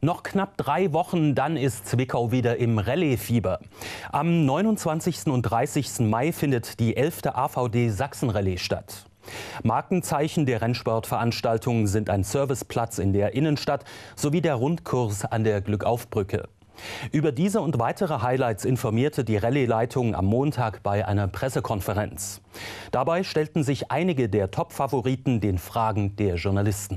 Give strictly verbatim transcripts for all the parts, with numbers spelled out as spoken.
Noch knapp drei Wochen, dann ist Zwickau wieder im Rallye-Fieber. Am neunundzwanzigsten und dreißigsten Mai findet die elfte A V D Sachsen-Rallye statt. Markenzeichen der Rennsportveranstaltung sind ein Serviceplatz in der Innenstadt sowie der Rundkurs an der Glückaufbrücke. Über diese und weitere Highlights informierte die Rallye-Leitung am Montag bei einer Pressekonferenz. Dabei stellten sich einige der Top-Favoriten den Fragen der Journalisten.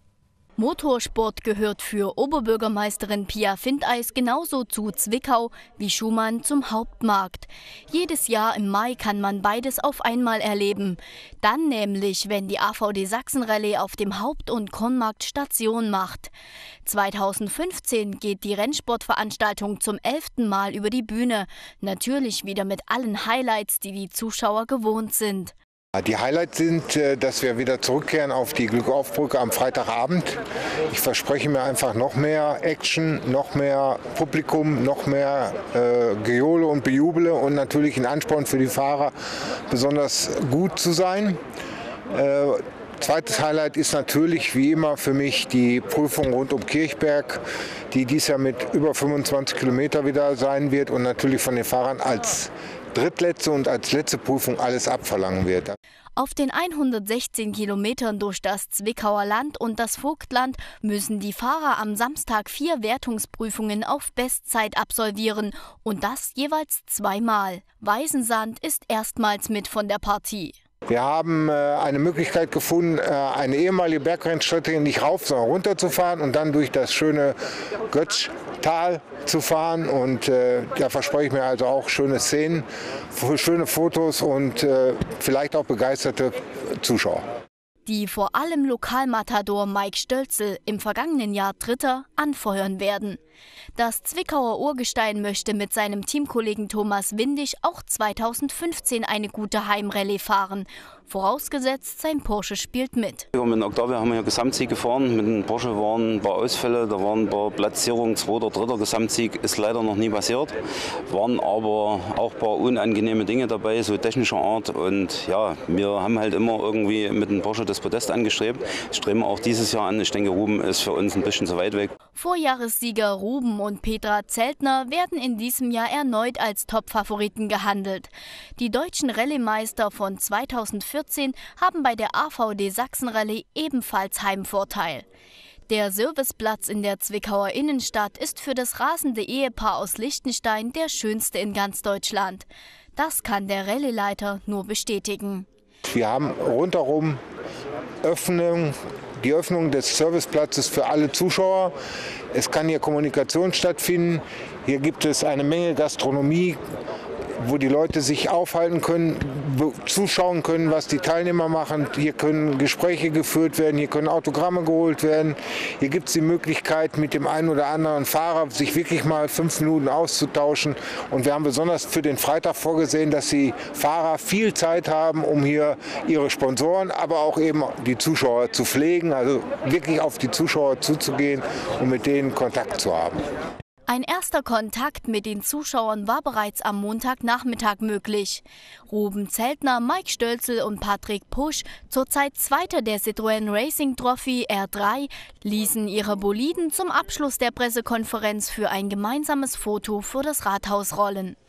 Motorsport gehört für Oberbürgermeisterin Pia Findeis genauso zu Zwickau wie Schumann zum Hauptmarkt. Jedes Jahr im Mai kann man beides auf einmal erleben. Dann nämlich, wenn die A V D Sachsen-Rallye auf dem Haupt- und Kornmarkt Station macht. zweitausendfünfzehn geht die Rennsportveranstaltung zum elften Mal über die Bühne. Natürlich wieder mit allen Highlights, die die Zuschauer gewohnt sind. Die Highlights sind, dass wir wieder zurückkehren auf die Glückaufbrücke am Freitagabend. Ich verspreche mir einfach noch mehr Action, noch mehr Publikum, noch mehr äh, Gejohle und Bejubele und natürlich ein Ansporn für die Fahrer, besonders gut zu sein. Äh, Zweites Highlight ist natürlich wie immer für mich die Prüfung rund um Kirchberg, die dies Jahr mit über fünfundzwanzig Kilometer wieder sein wird und natürlich von den Fahrern als drittletzte und als letzte Prüfung alles abverlangen wird. Auf den hundertsechzehn Kilometern durch das Zwickauer Land und das Vogtland müssen die Fahrer am Samstag vier Wertungsprüfungen auf Bestzeit absolvieren und das jeweils zweimal. Weißensand ist erstmals mit von der Partie. Wir haben äh, eine Möglichkeit gefunden, äh, eine ehemalige Bergrennstrecke nicht rauf, sondern runter zu fahren und dann durch das schöne Götztal zu fahren. Und äh, da verspreche ich mir also auch schöne Szenen, schöne Fotos und äh, vielleicht auch begeisterte Zuschauer. Die vor allem Lokalmatador Mike Stölzel, im vergangenen Jahr Dritter, anfeuern werden. Das Zwickauer Urgestein möchte mit seinem Teamkollegen Thomas Windig auch zweitausendfünfzehn eine gute Heimrallye fahren. Vorausgesetzt, sein Porsche spielt mit. Ja, mit dem Octavia haben wir ja Gesamtsieg gefahren. Mit dem Porsche waren ein paar Ausfälle, da waren ein paar Platzierungen, zweiter, dritter Gesamtsieg ist leider noch nie passiert. Waren aber auch ein paar unangenehme Dinge dabei, so technischer Art. Und ja, wir haben halt immer irgendwie mit dem Porsche das Podest angestrebt. Streben auch dieses Jahr an. Ich denke, Ruben ist für uns ein bisschen zu weit weg. Vorjahressieger Ruben und Petra Zeltner werden in diesem Jahr erneut als Top-Favoriten gehandelt. Die deutschen Rallye-Meister von zweitausendvierzehn haben bei der A V D Sachsen-Rallye ebenfalls Heimvorteil. Der Serviceplatz in der Zwickauer Innenstadt ist für das rasende Ehepaar aus Liechtenstein der schönste in ganz Deutschland. Das kann der Rallye-Leiter nur bestätigen. Wir haben rundherum Öffnung, die Öffnung des Serviceplatzes für alle Zuschauer. Es kann hier Kommunikation stattfinden. Hier gibt es eine Menge Gastronomie, wo die Leute sich aufhalten können, zuschauen können, was die Teilnehmer machen. Hier können Gespräche geführt werden, hier können Autogramme geholt werden. Hier gibt es die Möglichkeit, mit dem einen oder anderen Fahrer sich wirklich mal fünf Minuten auszutauschen. Und wir haben besonders für den Freitag vorgesehen, dass die Fahrer viel Zeit haben, um hier ihre Sponsoren, aber auch eben die Zuschauer zu pflegen, also wirklich auf die Zuschauer zuzugehen und mit denen Kontakt zu haben. Ein erster Kontakt mit den Zuschauern war bereits am Montagnachmittag möglich. Ruben Zeltner, Mike Stölzel und Patrick Pusch, zurzeit Zweiter der Citroën Racing Trophy R drei, ließen ihre Boliden zum Abschluss der Pressekonferenz für ein gemeinsames Foto vor das Rathaus rollen.